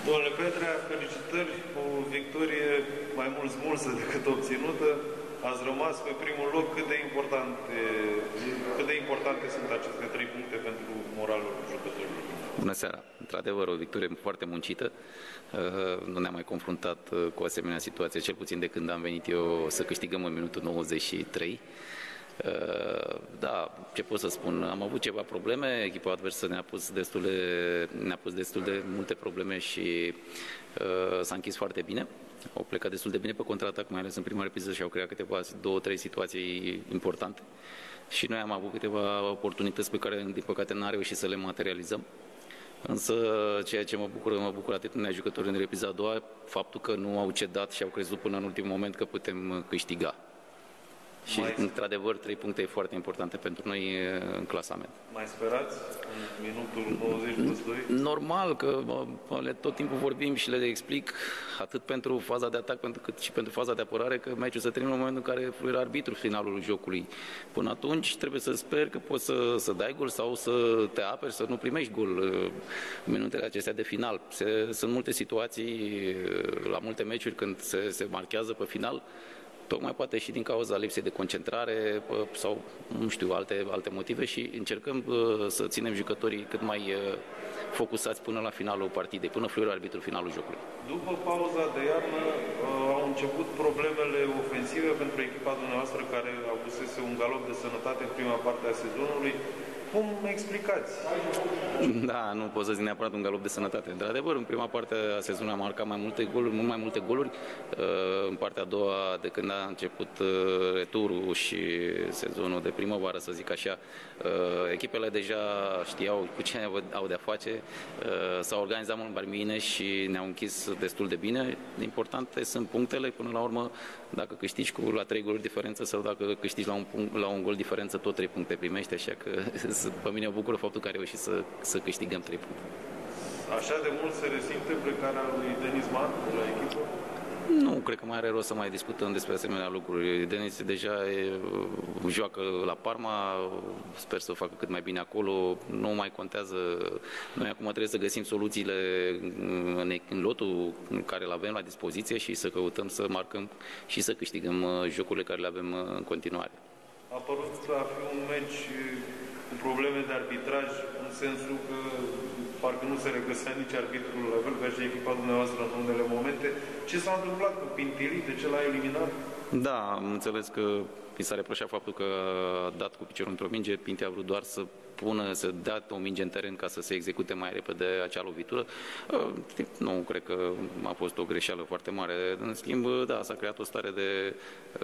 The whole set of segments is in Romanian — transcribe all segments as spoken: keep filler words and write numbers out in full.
Domnule Petrea, felicitări cu o victorie mai mult smulsă decât obținută. Ați rămas pe primul loc. Cât de importante, cât de importante sunt aceste trei puncte pentru moralul jucătorilor? Bună seara! Într-adevăr, o victorie foarte muncită. Nu ne-am mai confruntat cu o asemenea situație, cel puțin de când am venit eu să câștigăm în minutul nouăzeci și trei. Da, ce pot să spun? Am avut ceva probleme, echipa adversă ne-a pus destul de, ne-a pus destul de multe probleme și uh, s-a închis foarte bine. Au plecat destul de bine pe contraatac, mai ales în prima repriză, și au creat câteva, două, trei situații importante. Și noi am avut câteva oportunități pe care, din păcate, n-am reușit să le materializăm. Însă, ceea ce mă bucură, mă bucură atitudinea jucătorilor în repriza a doua, faptul că nu au cedat și au crezut până în ultimul moment că putem câștiga. Și, mai... într-adevăr, trei puncte foarte importante pentru noi în clasament. Mai sperați în minutul nouăzeci plus doi? Normal, că le, tot timpul vorbim și le explic, atât pentru faza de atac pentru, cât și pentru faza de apărare, că meciul se termină în momentul în care fluieră arbitru finalul jocului. Până atunci trebuie să sper că poți să, să dai gol sau să te aperi, să nu primești gol în minutele acestea de final. Se, sunt multe situații la multe meciuri când se, se marchează pe final, tocmai poate și din cauza lipsei de concentrare sau, nu știu, alte, alte motive, și încercăm să ținem jucătorii cât mai focusați până la finalul partidei, până fluieră arbitru finalul jocului. După pauza de iarnă au început problemele ofensive pentru echipa dumneavoastră, care avusese un galop de sănătate în prima parte a sezonului. Cum explicați? Da, nu pot să zic neapărat un galop de sănătate. Într-adevăr, în prima parte a sezonului am marcat mai multe goluri, mult mai multe goluri. În partea a doua, de când a început returul și sezonul de primăvară, să zic așa, echipele deja știau cu ce au de-a face, s-au organizat mult mai bine și ne-au închis destul de bine. Importante sunt punctele, până la urmă, dacă câștigi cu la trei goluri diferență sau dacă câștigi la un, punct, la un gol diferență, tot trei puncte primești, așa că pe mine mă bucură faptul că a reușit să, să câștigăm trei puncte. Așa de mult se resimte plecarea lui Denis Man la echipă? Nu, cred că mai are rost să mai discutăm despre asemenea lucruri. Denis deja e, joacă la Parma, sper să o facă cât mai bine acolo, nu mai contează. Noi acum trebuie să găsim soluțiile în, în lotul care îl avem la dispoziție și să căutăm să marcăm și să câștigăm jocurile care le avem în continuare. A părut a fi un meci cu probleme de arbitraj, în sensul că parcă nu se regăsea nici arbitrul, la fel ca și echipa dumneavoastră în unele momente. Ce s-a întâmplat cu Pintili? De ce l-a eliminat? Da, am înțeles că mi s-a reproșat faptul că a dat cu piciorul într-o minge. Pinti a vrut doar să pună, să dea o minge în teren ca să se execute mai repede acea lovitură. Nu cred că a fost o greșeală foarte mare. În schimb, da, s-a creat o stare de,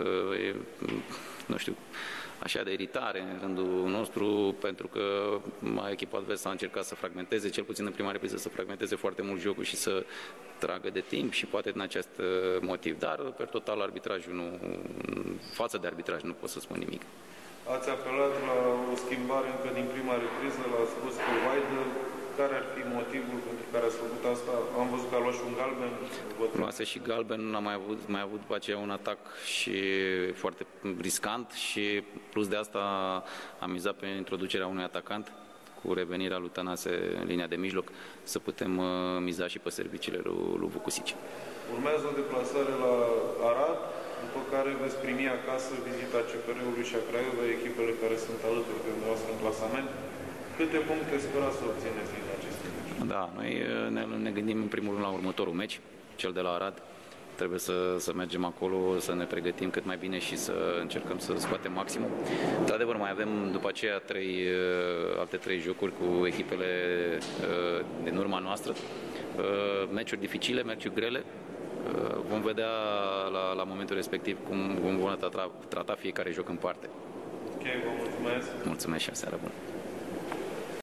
nu știu, așa de iritare în rândul nostru, pentru că echipa adversă a încercat să fragmenteze, cel puțin în prima repriză, să fragmenteze foarte mult jocul și să tragă de timp, și poate din acest motiv. Dar, per total, arbitrajul nu, față de arbitraj nu pot să spun nimic. Ați apelat la o schimbare încă din prima repriză, l-ați spus că Vaidă. Care ar fi motivul pentru care ați făcut asta? Am văzut că a luat și un galben. Luase și galben, am mai avut, mai avut după aceea un atac și foarte riscant și plus de asta am mizat pe introducerea unui atacant cu revenirea lui Tănase în linia de mijloc, să putem uh, miza și pe serviciile lui, lui Vucusici. Urmează o deplasare la Arad, după care veți primi acasă vizita C F R-ului și a Craiovei, echipele care sunt alături de dumneavoastră în clasament. Câte puncte sperați să obțineți din aceste meciuri? Da, noi ne, ne gândim în primul rând la următorul meci, cel de la Arad. Trebuie să, să mergem acolo, să ne pregătim cât mai bine și să încercăm să scoatem maximum. Într-adevăr, mai avem după aceea trei, alte trei jocuri cu echipele din urma noastră. Meciuri dificile, meciuri grele. Vom vedea la, la momentul respectiv cum vom trata, trata fiecare joc în parte. Ok, vă mulțumesc. Mulțumesc și o seară bună.